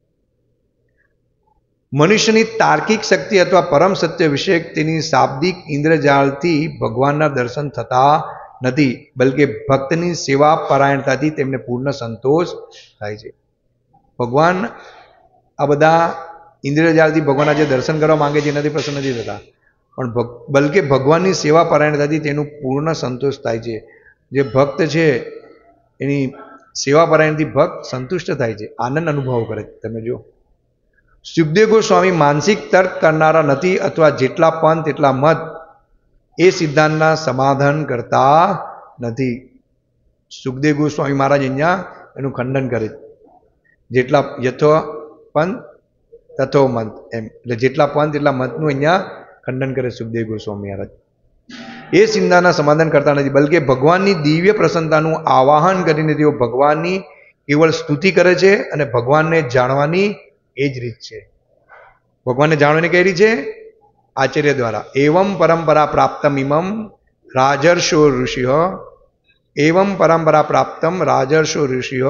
મનુષ્યની તાર્કિક શક્તિ અથવા પરમ સત્ય વિશે તેની શાબ્દિક ઇન્દ્રજાળથી ભગવાનના દર્શન થતા નથી, બલકે ભક્તની સેવા પરાયણતાથી તેમને પૂર્ણ સંતોષ થાય છે. ભગવાન આ બધા ઇન્દ્રજાળથી ભગવાનના જે દર્શન કરવા માંગે છે એનાથી પ્રસન્ન નથી થતા, પણ બલકે ભગવાનની સેવા પરાયણતાથી તેનું પૂર્ણ સંતોષ થાય છે. જે ભક્ત છે એની સેવા પરાયણથી ભક્ત સંતુષ્ટ થાય છે, આનંદ અનુભવ કરે. તમે જો સુખદેવ ગોસ્વામી માનસિક તર્ક કરનારા નથી, અથવા જેટલા પંથ એટલા મત એ સિદ્ધાંતના સમાધાન કરતા નથી. સુખદેવ ગોસ્વામી મહારાજ અહીંયા એનું ખંડન કરે, જેટલા યથો પંથ તથો મંત એમ, એટલે જેટલા પંથ એટલા મતનું અહીંયા ખંડન કરે સુખદેવ ગોસ્વામી મહારાજ. એ ચિંતાના સમાધાન કરતા નથી, બલકે ભગવાનની દિવ્ય પ્રસન્નતાનું આવાહન કરીને તેઓ ભગવાનની કેવળ સ્તુતિ કરે છે અને ભગવાનને જાણવાની એ જ રીત છે. ભગવાનને જાણવાની કઈ રીત છે? આચાર્ય દ્વારા. એવમ પરંપરા પ્રાપ્તમ ઇમમ રાજર્ષો ઋષિ, એવમ પરંપરા પ્રાપ્તમ રાજર્ષો ઋષિ.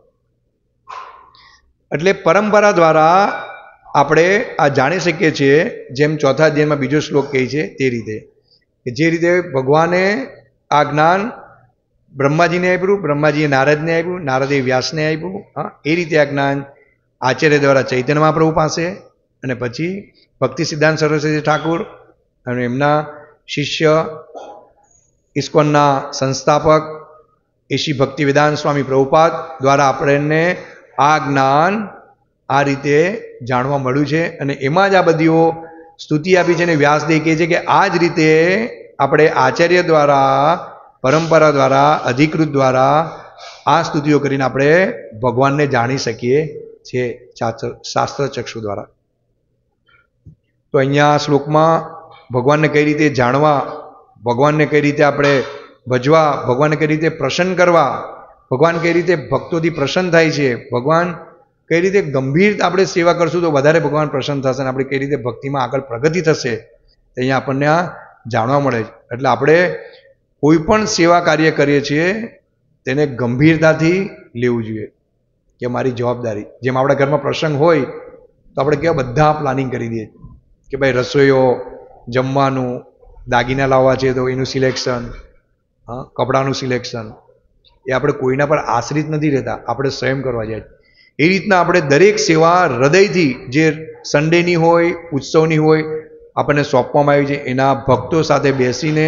એટલે પરંપરા દ્વારા આપણે આ જાણી શકીએ છીએ, જેમ ચોથા અધ્યાયમાં બીજો શ્લોક કહે છે તે રીતે, કે જે રીતે ભગવાને આ જ્ઞાન બ્રહ્માજીને આપ્યું, બ્રહ્માજીએ નારદને આપ્યું, નારદે વ્યાસને આપ્યું, એ રીતે આ જ્ઞાન આચાર્ય દ્વારા ચૈતન્ય મહાપ્રભુ પાસે, અને પછી ભક્તિ સિદ્ધાંત સરસ્વતી ઠાકુર અને એમના શિષ્ય ઇસ્કોનના સંસ્થાપક એશી ભક્તિ વેદાંત સ્વામી પ્રભુપાદ દ્વારા આપણને આ જ્ઞાન આ રીતે જાણવા મળ્યું છે. અને એમાં જ આ બધીઓ સ્તુતિ આપી છે, અને વ્યાસદેવ કહે છે કે આ જ રીતે આપણે આચાર્ય દ્વારા, પરંપરા દ્વારા, અધિકૃત દ્વારા આ સ્તુતિઓ કરીને આપણે ભગવાનને જાણી શકીએ છીએ શાસ્ત્ર ચક્ષુ દ્વારા. તો અહીંયા શ્લોકમાં ભગવાનને કઈ રીતે જાણવા, ભગવાનને કઈ રીતે આપણે ભજવા, ભગવાનને કઈ રીતે પ્રસન્ન કરવા, ભગવાન કઈ રીતે ભક્તોથી પ્રસન્ન થાય છે, ભગવાન કઈ રીતે ગંભીર આપણે સેવા કરશું તો વધારે ભગવાન પ્રસન્ન થશે, અને આપણે કઈ રીતે ભક્તિમાં આગળ પ્રગતિ થશે અહીંયા આપણને આ જાણવા મળે છે. એટલે આપણે કોઈ પણ સેવા કાર્ય કરીએ છીએ તેને ગંભીરતાથી લેવું જોઈએ કે મારી જવાબદારી. જેમ આપણા ઘરમાં પ્રસંગ હોય તો આપણે કેવા બધા પ્લાનિંગ કરી દઈએ કે ભાઈ રસોઈઓ, જમવાનું, દાગીના લાવવા છે તો એનું સિલેક્શન, કપડાનું સિલેક્શન, એ આપણે કોઈના પર આશ્રિત નથી રહેતા, આપણે સ્વયં કરવા જાય. એ રીતના આપણે દરેક સેવા હૃદયથી, જે સન્ડેની હોય, ઉત્સવની હોય, આપણને સોંપવામાં આવી છે, એના ભક્તો સાથે બેસીને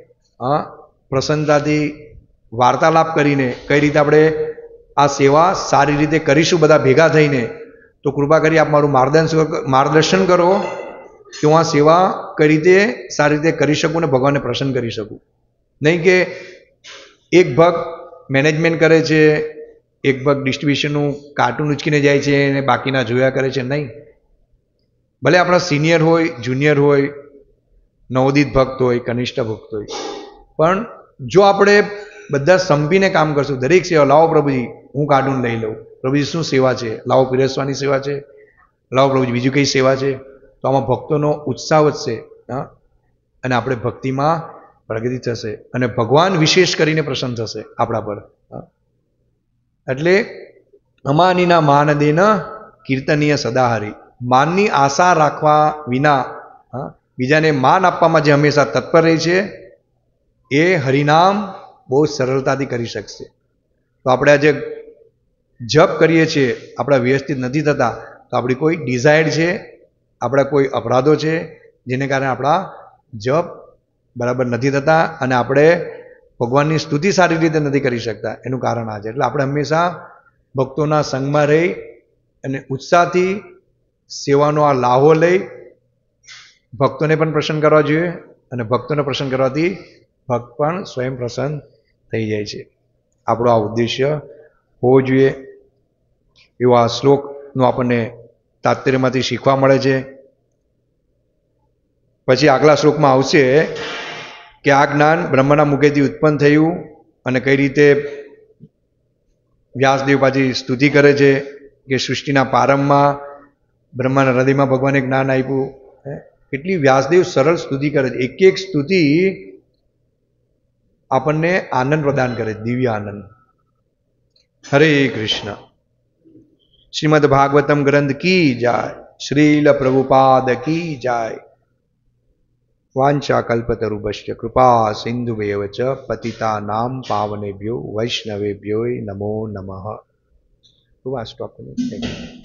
પ્રસન્નતાથી વાર્તાલાપ કરીને કઈ રીતે આપણે આ સેવા સારી રીતે કરીશું બધા ભેગા થઈને, તો કૃપા કરી આપ મારું માર્ગદર્શન કરો કે હું આ સેવા કઈ રીતે સારી રીતે કરી શકું ને ભગવાનને પ્રસન્ન કરી શકું. નહીં કે એક ભક્ત મેનેજમેન્ટ કરે છે, એક ભક્ત ડિસ્ટ્રીબ્યુશનનું કાર્ટૂન ઉચકીને જાય છે અને બાકીના જોયા કરે છે. નહીં, ભલે આપણા સિનિયર હોય, જુનિયર હોય, નવોદિત ભક્ત હોય, કનિષ્ઠ ભક્ત હોય, પણ જો આપણે બધા સંપીને કામ કરશું, દરેક સેવા, લાવો પ્રભુજી હું કાર્ટૂન લઈ લઉં, પ્રભુજી શું સેવા છે, લાવો પીરસવાની સેવા છે, લાવો પ્રભુજી બીજું કઈ સેવા છે, તો આમાં ભક્તોનો ઉત્સાહ વધશે અને આપણે ભક્તિમાં પ્રગતિ થશે અને ભગવાન વિશેષ કરીને પ્રસન્ન થશે આપણા પર. એટલે અમાનીના માન દેન કીર્તનીય સદાહરી, માનની આશા રાખવા વિના બીજાને માન આપવામાં જે હંમેશા તત્પર રહે છે એ હરિનામ બહુ સરળતાથી કરી શકશે. તો આપણે આજે જપ કરીએ છીએ, આપણા વ્યવસ્થિત નથી થતા, તો આપણી કોઈ ડિઝાયર છે, આપણા કોઈ અપરાધો છે જેને કારણે આપણા જપ બરાબર નથી થતા અને આપણે ભગવાનની સ્તુતિ સારી રીતે નથી કરી શકતા. એનું કારણ આ છે. એટલે આપણે હંમેશા ભક્તોના સંગમાં રહી અને ઉત્સાહથી સેવાનો આ લાહો લઈ ભક્તોને પણ પ્રસન્ન કરવા જોઈએ, અને ભક્તોને પ્રસન્ન કરવાથી ભક્ત પણ સ્વયં પ્રસન્ન થઈ જાય છે. આપણો આ ઉદ્દેશ્ય હોવો જોઈએ. એવો આ શ્લોકનું આપણને તાત્પર્યમાંથી શીખવા મળે છે. પછી આગલા શ્લોકમાં આવશે કે આ જ્ઞાન બ્રહ્મના મુખેથી ઉત્પન્ન થયું અને કઈ રીતે વ્યાસદેવ પાછી સ્તુતિ કરે છે કે સૃષ્ટિના પ્રારંભમાં બ્રહ્માના હૃદયમાં ભગવાને જ્ઞાન આપ્યું. કેટલી વ્યાસદેવ સરળ સ્તુતિ કરે છે. એક એક સ્તુતિ આપણને આનંદ પ્રદાન કરે, દિવ્ય આનંદ. હરે કૃષ્ણ. શ્રીમદ ભાગવતમ ગ્રંથ કી જાય, શ્રીલ પ્રભુપાદ કી જાય. વાંચા કલ્પતરુભ્ય કૃપા સિંધુવેવ ચ પતિતાનામ પાવનેભ્યો વૈષ્ણવેભ્યો નમો નમઃ. સ્ટોપ.